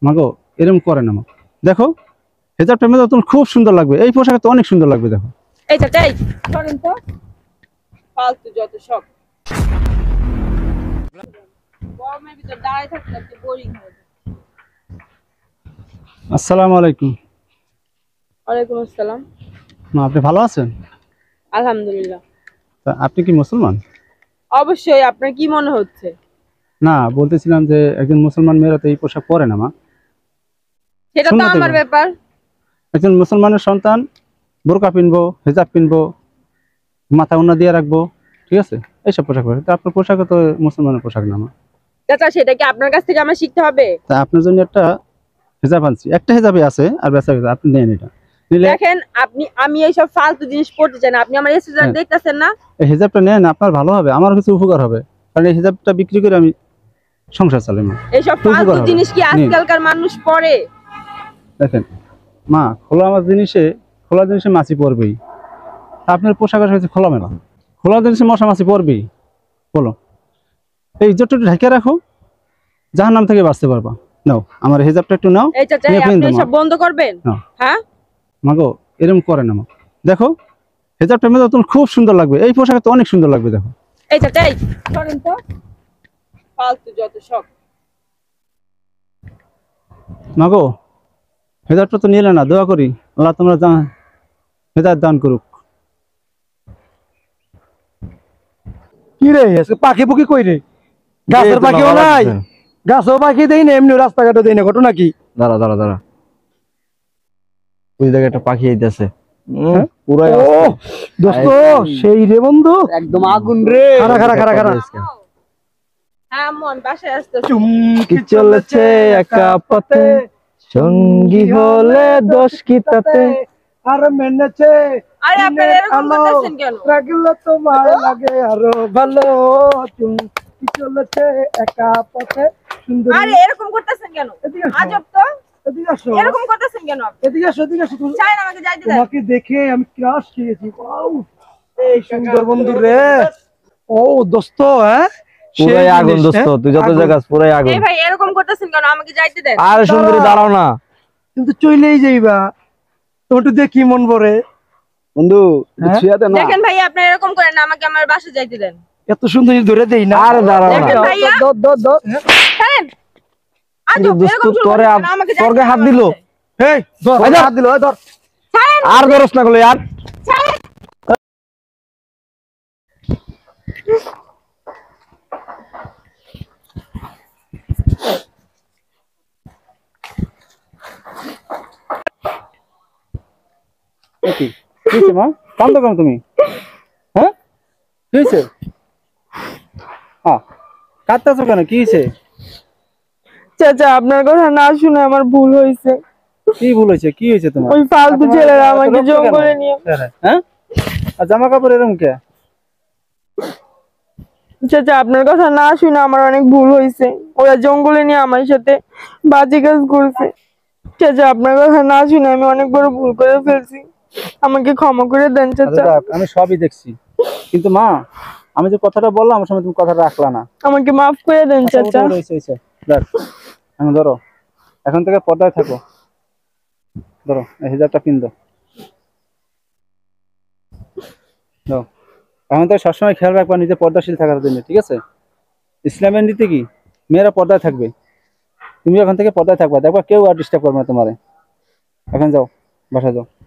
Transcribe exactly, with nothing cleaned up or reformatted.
মাগো এরকম করে না মা, দেখো হেজাবটা মেয়ে তোমার খুব সুন্দর লাগবে, এই পোশাকে তো অনেক সুন্দর লাগবে। দেখো এই চাচা এই করেন তো ফালতু যত সব গরমের ভিতর দাঁড়ায় থাকতে থাকতে বোরিং হয়ে যায়। আসসালামু আলাইকুম। ওয়ালাইকুম আসসালাম। মা আপনি ভালো আছেন? আলহামদুলিল্লাহ। তা আপনি কি মুসলমান? অবশ্যই। আপনার কি মনে হচ্ছে? না, বলতেছিলাম যে একজন মুসলমান মেয়েরা তো এই পোশাক পরে না মা। সেটা তো সুন্নতে আমার গো। ব্যাপার। একজন মুসলমানের সন্তান বোরকা পিনবো, হেজাব পিনবো, মাথা উন্না দিয়ে রাখবো, ঠিক আছে, এইসব পোশাক পরে। তো আপনার পোশাক তো মুসলমানের পোশাক না মা। চাচা সেটা কি আপনার কাছ থেকে আমার শিখতে হবে? তা আপনার জন্য একটা হেজাব আনছি, একটা হেজাবই আছে আর বেচা গেছে, আপনি নেন এটা নিলে। দেখেন আপনি, আমি এইসব ফালতু জিনিস পড়তে চাই না। আপনি আমার এসেজার দেখতেছেন না? এই হেজাবটা নেন, আপনার ভালো হবে, আমার কিছু উপকার হবে, কারণ এই হেজাবটা বিক্রি করে আমি সংসার চালাই মা। এইসব ফালতু জিনিস কি আজকালকার মানুষ পড়ে? দেখেন মা, খোলা আমার জিনিসে খোলা জিনিসে মাছি পড়বেই, আপনার পোশাক হচ্ছে খোলা মেলা, খোলা জিনিসে মশা মাছি পড়বেই। বলো, এই ইজ্জতটা একটু ঢেকে রাখো, জাহার নাম থেকে বাঁচতে পারবা। নাও আমার হেজাবটা একটু নাও। এই চাচা আপনি সব বন্ধ করবেন? হ্যাঁ মাগো এরকম করে না মা, দেখো হেজাবটা মেয়ে তোমার খুব সুন্দর লাগবে, এই পোশাকে তো অনেক সুন্দর লাগবে। দেখো এই চাচা এই করেন তো ফালতু যত সব। মাগো হেজাবটা তো নিলে না, দোয়া করি আল্লাহ তোমরা হেদায়েত দান করুক। কি রে পাখি পুকি কই রে? গাছের পাখিও নাই, গাছও পাখি দেই না, এমনি রাস্তাঘাটও দেই না, ঘটনা কি? দাঁড়া দাঁড়া দাঁড়া, ওই জায়গায় একটা পাখি আইতাছে পুরাই। ও দোস্ত সেই রে বন্ধু, একদম আগুন রে। খারা খারা খারা খারা হ্যাঁ মন বাসায় আসতে চুমকি চলেছে একা পথে, সঙ্গী হলে দোষ কি তাতে, আর মেনেছে। আরে আপনারা এরকম করতেছেন কেন? রাগলে তোমার লাগে আরো ভালো, চুমকি চলেছে একা পথে সুন্দর। আরে এরকম করতেছেন কেন? আজব তো। এদিকে আসো, এরকম করতেছেন কেন আপনি? এদিকে আসো, এদিকে আসো। চাই না আমাকে যাইতে দেন। তোমাকে দেখে আমি ক্রাশ খেয়েছি। ওয়াও এই সুন্দর বন্ধু রে। ও দোস্ত, হ্যাঁ পুরাই আগুন দোস্ত, তুই যত জায়গা পুরাই আগুন। এই ভাই এরকম করতেছেন কেন? আমাকে যাইতে দেন। আরে সুন্দরী দাঁড়াও না, কিন্তু চইলেই যাইবা, তোমার একটু দেখি মন ভরে। বন্ধু ছুঁয়াতে না। দেখেন ভাই আপনি এরকম করেন না, আমাকে আমার বাসায় যাইতে দেন। এত সুন্দর ধরে দেই না। আরে দাঁড়াও না, দেখেন ভাইয়া, দর দর দর ছাড়েন। আজব এরকম শুরু তোরে করেন না, আমাকে যাইতে তোরকে দেন হাত আমার দিল। বাসায়। এই ধর, এই ধর। হাত দিল, এই ধর। ছাড়েন, আর ধরস না গলে আর। ছাড়েন। কি হয়েছে মা? কান্দো কেন তুমি? হ্যাঁ কি হয়েছে? হ্যাঁ কাঁদতেছো কেন? কি হয়েছে? চাচা আপনার কথা না শুনে আমার ভুল হয়েছে। কি ভুল হয়েছে? কি হয়েছে তোমার? ওই ফালতু ছেলেরা আমাকে জঙ্গলে নিয়ে। হ্যাঁ আর জামা কাপড় এরকম কে? চাচা আপনার কথা না শুনে আমার অনেক ভুল হয়েছে, ওরা জঙ্গলে নিয়ে আমার সাথে বাজে কাজ করছে। চাচা আপনার কথা না শুনে আমি অনেক বড় ভুল করে ফেলছি, আমাকে ক্ষমা করে দেন চাচা। আমি সবই দেখছি, কিন্তু মা আমি যে কথাটা বললাম আমার সময় তুমি কথাটা রাখলা না, আমাকে মাফ করে দেন চাচা। দেখ এখন ধরো, এখন থেকে পর্দায় থাকো। ধরো এই হিজাবটা পিন দাও। দাও এখন থেকে সবসময় খেয়াল রাখবা নিজে পর্দাশীল থাকার জন্য, ঠিক আছে? ইসলামের নীতি কি? মেয়েরা পর্দায় থাকবে, তুমি এখন থেকে পর্দায় থাকবা, দেখবা কেউ আর ডিস্টার্ব করবে না তোমারে। এখন যাও, বাসা যাও।